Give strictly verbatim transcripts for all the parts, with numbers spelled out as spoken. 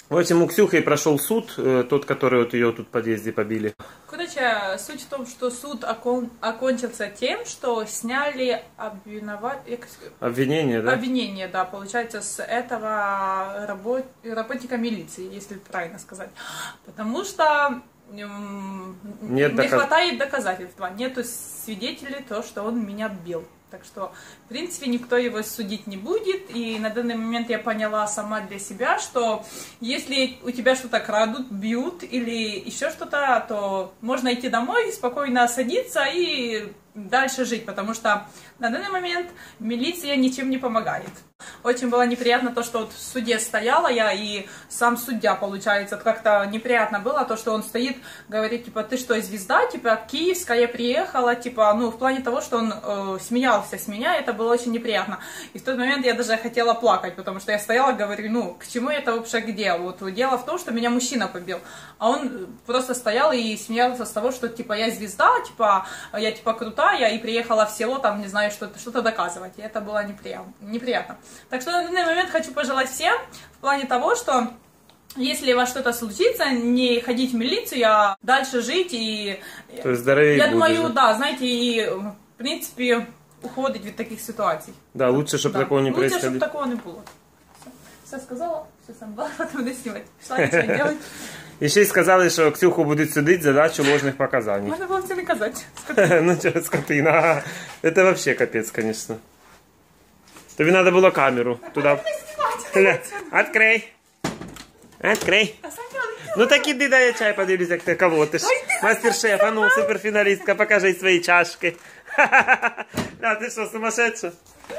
В общем, у Ксюхи прошел суд, тот, который вот ее тут в подъезде побили. Короче, суть в том, что суд окон... окончился тем, что сняли обвинова... обвинение, да? Обвинение, да, получается, с этого работ... работника милиции, если правильно сказать. Потому что м... Нет не доказ... хватает доказательства, нету свидетелей, то, что он меня бил. Так что, в принципе, никто его судить не будет. И на данный момент я поняла сама для себя, что если у тебя что-то крадут, бьют или еще что-то, то можно идти домой, спокойно садиться и дальше жить. Потому что на данный момент милиция ничем не помогает. Очень было неприятно то, что вот в суде стояла я, и сам судья, получается, как-то неприятно было то, что он стоит, говорит, типа, ты что, звезда, типа, киевская приехала, типа, ну, в плане того, что он э, смеялся с меня, это было очень неприятно. И в тот момент я даже хотела плакать, потому что я стояла, говорю, ну, к чему это вообще к делу? Вот дело в том, что меня мужчина побил, а он просто стоял и смеялся с того, что, типа, я звезда, типа, я, типа, крутая, и приехала в село, там, не знаю, что-то что-то доказывать, и это было неприятно. неприятно. Так что на данный момент хочу пожелать всем в плане того, что если у вас что-то случится, не ходить в милицию, а дальше жить и... То есть здоровее я будешь, думаю, да, знаете, и в принципе уходить от таких ситуаций. Да, лучше, чтобы да. такого не лучше, происходило. Лучше, чтобы такого не было. Все, все сказала, все сам была, потом буду снимать. Шла ничего делать. І ще й сказали, що Ксюху будуть судити за дачу ложних показань. Можна було це не казати. Ну что, скотина. Это вообще капец, конечно. Тобі надо было камеру туда. Открой. Открой. Ну так иди, дай я чай подивлюсь, як ти кого ти ж. Мастер-шеф, а ну, суперфіналістка, покажи свої чашки. А ти що, сумасшедша?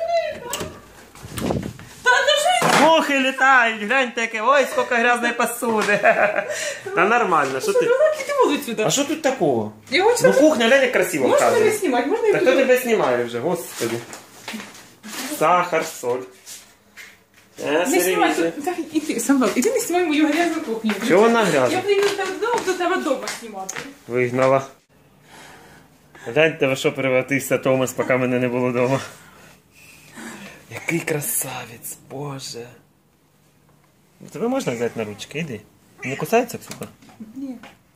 Мухи літають, гляньте, яке, ой, сколько грязної посуди. Та нормально, що ти? А що тут такого? Ну кухня, глянь, як красиво вказує. Можна тебе знімати, можна я Та хто тебе знімає вже, господи. Сахар, соль. А, не знімай, іди, Самвел, іди не знімай мою грязну кухню. Чого вона грязна? Я приїду додому, до тебе вдома знімати. Вигнала. Гляньте, во що перевратився Томас, поки мене не було вдома. Який красавець, боже. Тебе можна взяти на ручки, іди. Не кусається, Ксюха? Ні.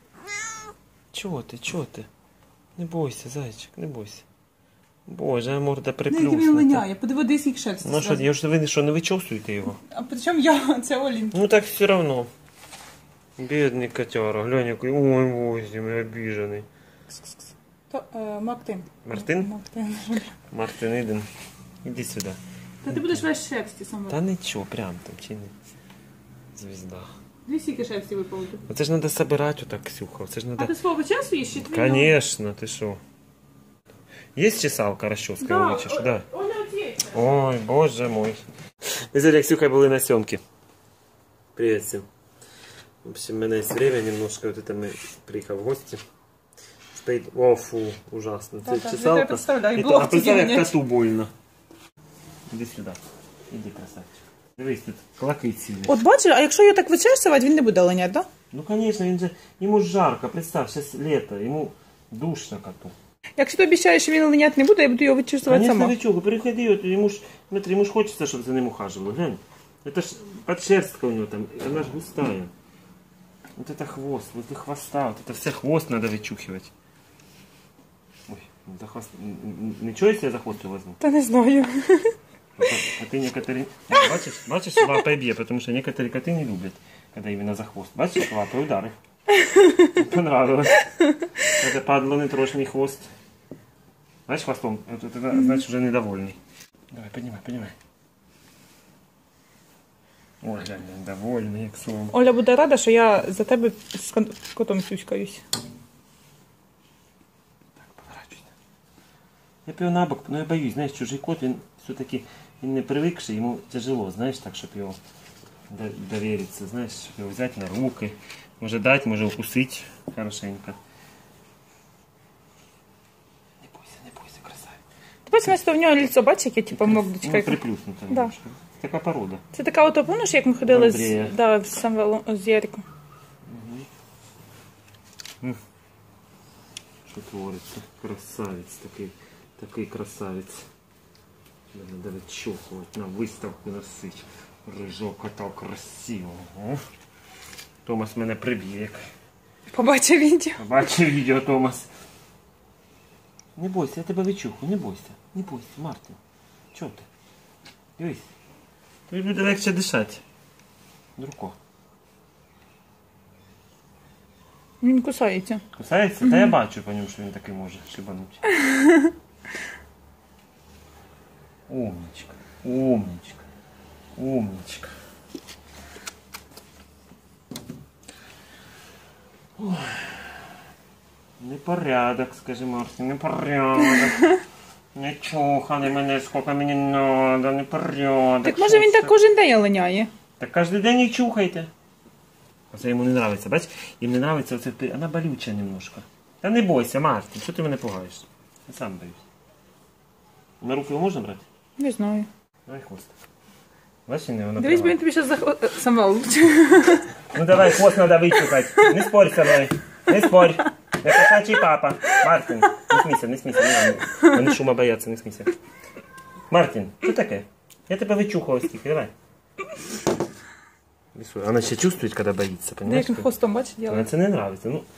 Чого ти, чого ти? Не бойся, зайчик, не бойся. Боже, а морда Не, приплюснута. він линяє, подивись, скільки шерсті. Ну що, я ж ви що, не вичовсуєте його? А причому я, це Олін. Ну так все равно. Бедный котяра, глянь, який, ой, боже, мой обиженный. То, е, Мартин. Мартин? Мартин. Мартин, Іден, іди сюди. Та ти будеш весь шерсті, Самвел. Та нічого, прям там, чи не? Звезда. Дві скільки шерсті випало. Оце ж треба збирати отак, Ксюха, оце ж А треба... ти свого часу їш? Конечно, ти що? Є чесалка, розчоска, да, вичеш? Да. Оля, оці. Ой, боже мой. Ми з Ксюхою були на сьомці. Привет всем. В общем, у меня есть время немножко, вот это мы приехали в гости. Стоит, о, фу, ужасно. Да, да, чесалка. я представляю, И блок а представь, тебе как коту больно. Иди сюда. Иди, красавчик. Дивись, тут клаки цілі. От бачиш, а якщо його так вичесувати, він не буде линяти, так? Да? Ну, конечно, він же, ему жарко, представь, сейчас лето, ему душно коту. Якщо ти обіцяєш, що він линяти не буде, я буду його вичесувати Конечно, сама. Витюга, переходи, вот, ему ж, смотри, ему ж хочется, чтобы за ним ухаживали, глянь. Это ж подшерстка у него там, она ж густая. Вот это хвост, вот это хвоста, вот это все хвост надо вычухивать. Ой, за хвост, ничего, если я за хвост его возьму? Та не знаю. А, а ты некоторые, бачишь, бачишь, лапой бьет, потому что некоторые коты не любят, когда именно за хвост. Бачишь, лапой удары. Понравилось. Это падло не трожь мой хвост. Знаешь, хвостом, это, это значит уже недовольный. Давай, поднимай, поднимай. Ой, глянь, недовольний, як слово. Оля буде рада, що я за тебе з котом сюськаюсь. Так, поворачуйся. Я п'ю на бок, но я боюсь, знаєш, чужий кот, він все-таки він не привикший, йому тяжело, знаєш, так, щоб його довериться, знаєш, щоб його взяти на руки, може дати, може укусити хорошенько. Не бойся, не бойся, красавець. Ти бачиш, що в нього лицо, бачиш, яке типу мордочка. Ну, приплюснуто. Да. Така порода. Це така ото, помниш, як ми ходили Андрія. з, да, з Самвелом, з Яриком? Угу. Що твориться? Красавець такий, такий красавець. Надо відчухувати, на виставку носить. Рижок кота красивого. Томас мене приб'є. Як... Побачив відео. Побачив відео, Томас. Не бойся, я тебе відчухаю, не бойся. Не бойся, Мартин. Чого ти? Дивись. Тобі буде легше дишати. Друко. Він кусається. Кусається? Mm-hmm. Та я бачу по ньому, що він такий може шибанути. Умничка. Умничка. Умничка. Ой. Непорядок, скажи, Мартин, непорядок. Не чухали мене, скільки мені надо, непорядок. Так може він так кожен день линяє? Так кожен день їх чухайте. Оце йому не подобається, бач? Їм не подобається оце, вона болюча немножко. Та не бойся, Мартин, що ти мене пугаєш? Я сам боюсь. На руки його можна брати? Не знаю. Давай хвост. Бачиш, не вона дивись, бо він тобі зараз заход... Самвел. Ну давай, хвост треба вичухати. Не спорь со мною. Не спорь. Я кошачий папа. Мартин, не смійся, не смійся. Не, не. Вони шума бояться, не смійся. Мартин, що таке? Я тебе вичухав стільки, давай. Вона ще чувствує, коли боїться, понимаєш? Як він хвостом, бачиш, Вона делает. це не нравиться, ну.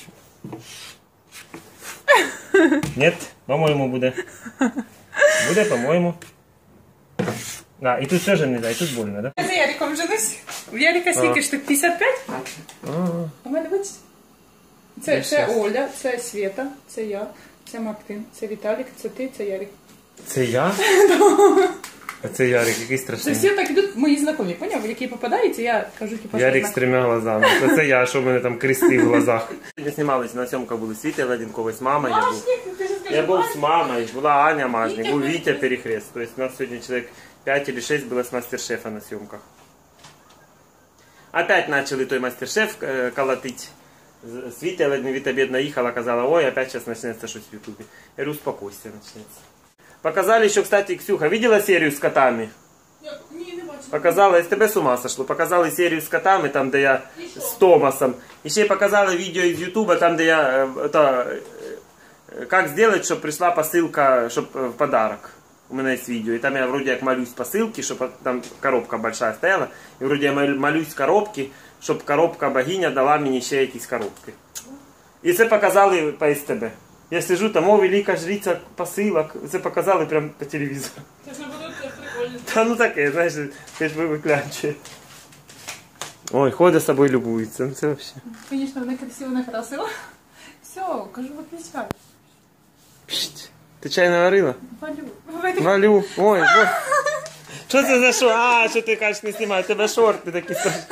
Нет, по-моєму буде. Буде, по-моєму. А, і тут теж не да, і тут больно, да? Я за Яриком женусь. У Ярика скільки штук? п'ятдесят п'ять? У мене бачиш? Це, це Оля, це Света, це я, це Мартин, це Віталік, це ти, це Ярик. Це я? А це Ярик, який Це страшний. всі так ідуть мої знайомі, поняв? Які попадаються, я кажу, типу, що Ярик знак. з трьома глазами. Це, це я, що в мене там крести в глазах. Ми знімалися, на сьомка були Світа Ладенкова з мамою. Я був, Ти ж скажи, я був Мартин. з мамою, була Аня Мажник, Вітя був Вітя Перехрест. Перехрест. Тобто у нас сьогодні чоловік п'ять или шесть було з мастер-шефа на зйомках. Опять почали той мастер-шеф е, колотить. Світа Ледмівіта бідна їхала, казала, ой, опять зараз почнеться щось в Ютубі. Я говорю, успокойся, почнеться. Показали еще, кстати, Ксюха, видела серию с котами? Ні, не бачу. Показала, из тебе с ума сошло. Показали серию с котами, там, где я с Томасом. Еще и показала видео из Ютуба, там, где я, э, это, э, как сделать, чтобы пришла посылка, чтобы в подарок. У меня есть видео. И там я вроде как молюсь посылки, чтобы там коробка большая стояла. И вроде я молюсь коробки, чтобы коробка богиня дала мне ще якісь коробки. И це показали по СТБ. Я сижу там, о, велика жриця посилок. Це показали прямо по телевізору. Це ж не буде прикольно. Та ну таке, знаєш, ти ж виключує. Ой, ходить з собою любується. Ну це вообще. Звісно, вона красиво накрасила. Все, кажу, виключай. Пшт. Ти чай наварила? Валю. Валю. Ой, ой. Що це за шорт? А, що ти кажеш, не знімай, тебе шорти такі страшні.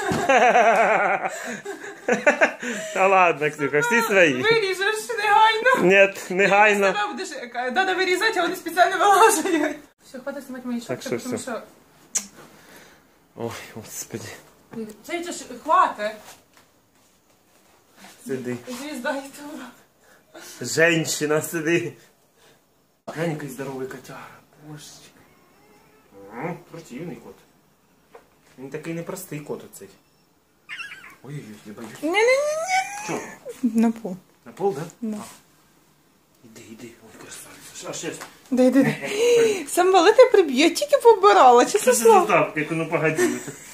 Та ладно, Ксюха, всі свої. Виріжеш негайно. Нет, негайно. Тебе будеш, треба вирізати, а вони спеціально вилажують. Все, хватить знімати мої шорти, що тому все. що... Ой, господи. Це ж хватить. Сиди. Звізда ютуба. Женщина, сиди. Глянь, який здоровий котяра. Божечки. М, Противний кот. Він такий непростий кот оцей. Ой-ой-ой, я боюсь. Ні-ні-ні. Що? На пол. На пол, да? Да. Іди, іди. Ой, красавиця. А ще. Дай, дай. Самвел, ти приб'є, тільки побирала, Що чесно це за слово. тапки? Ну погоди.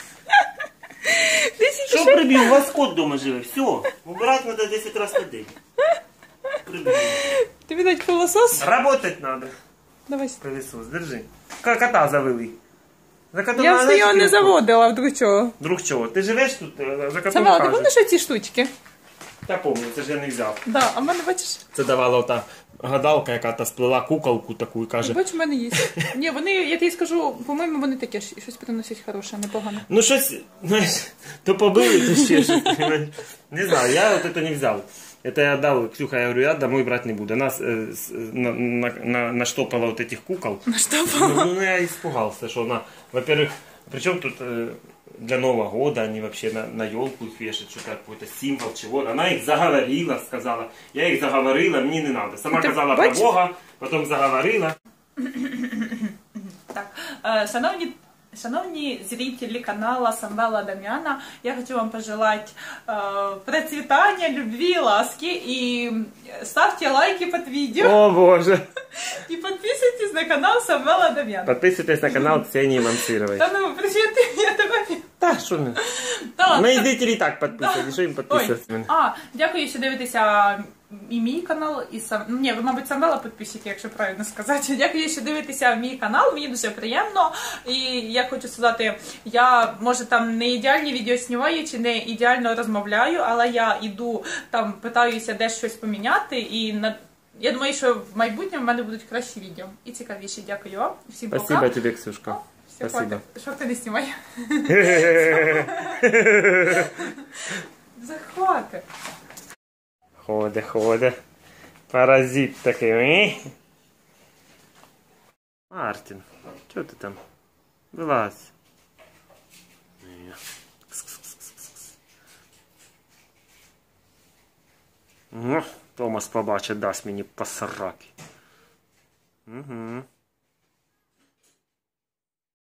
Ти тільки Що що... прибив? У вас кот дома живе. Все. Убирати треба десять разів на день. Прибив. Тобі дать пилосос? Работать надо. Давай. Пилисос, держи. К- Кота завели. За котом Я надо все його не шкірку. заводила, вдруг чого. Друг чого? Ти живеш тут? е, За котом Самвел, ти кажеш. пам'ятаєш ці штучки? Та пам'ятаю, це ж я не взяв. Да, а в мене, бачиш, Це давала ота гадалка, яка та сплела куколку таку і каже. бач, в мене є. Ні, вони, я тобі скажу, по-моєму, вони таке, щ- щось приносять хороше, непогане. Ну щось, знаєш, то побили, то ще щось. понимаєш. Не знаю, я от це не взяв. Это я отдал, Ксюха, я говорю, я домой брать не буду. Нас э, с- на, на, на, наштопала вот этих кукол. На що? Ну, ну, я испугался, что она, во-первых, причем тут э, для Нового года они вообще на, на елку их вешают, что-то какой-то символ чего. Она их заговорила, сказала. Я их заговорила, мне не надо. Сама Ты сказала про бачиш? Бога, потом заговорила. Так, е, шановні, шановні зрителі канала Самвела Дам'яна, я хочу вам пожелать е, процветания, любви, ласки и ставьте лайки под видео О боже! и подписывайтесь на канал Самвела Дам'яна. Подписывайтесь на канал Ксении Мансировой. Да ну, привет, я тебе Та, що не? Та, Мої зрителі і так підписані, що їм підписуватися? А, дякую, що дивитеся і мій канал, і сам... Ні, ви, мабуть, Самвела підписчики, якщо правильно сказати. Дякую, що дивитеся мій канал, мені дуже приємно. І я хочу сказати, я, може, там не ідеальні відео знімаю, чи не ідеально розмовляю, але я іду, там, питаюся десь щось поміняти, і на... я думаю, що в майбутньому в мене будуть кращі відео і цікавіші. Дякую вам. Всім пока. Спасибо тобі, Ксюшка. Все, Спасибо. що ти не знімай? Захвати. Ходе, ходе. Паразит такий. Е? Мартін, чого ти там? Вилазь. Ні. Кс-кс-кс-кс-кс. Ну, Томас побачить, дасть мені по сраки. Угу.